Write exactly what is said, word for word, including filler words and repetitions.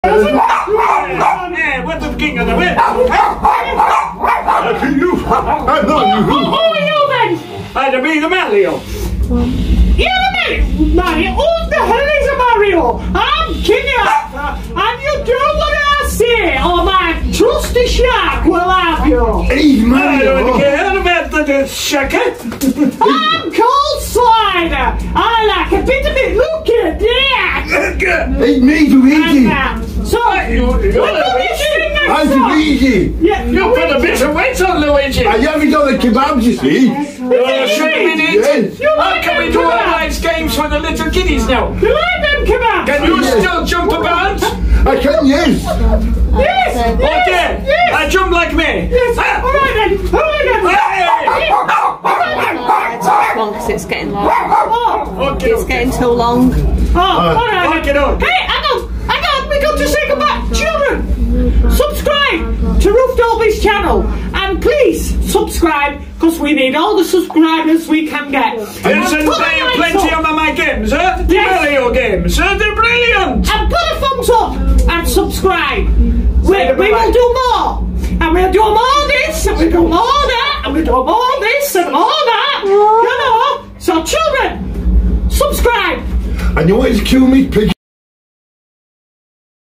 Yeah, what the king of the wind? I'm not you. Who are you then? I'd be the Mario. You're the Mario? Mario? Who the hell is a Mario? I'm King Arthur, and you do what I say, or my trusty shark will have you. He's I don't Mario. care about the shaker. I'm called Slider. I like a bit of it. Look at that. It's me, Luigi. And, uh, so, You- you're what do you Luigi. sing that I'm song? Luigi. Yeah, You put a bit of weight on Luigi. I haven't done the kebabs, you see. Uh, should we need Yes. You How like can we them do our kebabs? nice games for the little kiddies now? You like them kebabs? Can you Yes. still jump about? I can, yes. Yes, yes, Okay, yes. I jump like me. Yes. Ah. All right then. All right then. Hey. One because it's getting long. Oh, Okay, It's getting too long. oh, all right. Okay, no. Hey, hang on, hang on. We got to say goodbye, children. Subscribe to Roof Dolby's channel, and please subscribe because we need all the subscribers we can get. Yes, And and put a play like plenty up. of my games, huh? The Yes. Mario games, huh? They're brilliant. And put a thumbs up and subscribe. We, Say we goodbye. will do more. And we'll do more this, and we'll do more that, and we'll do more this and more that. You know? So children, subscribe. And you want to kill me, pig?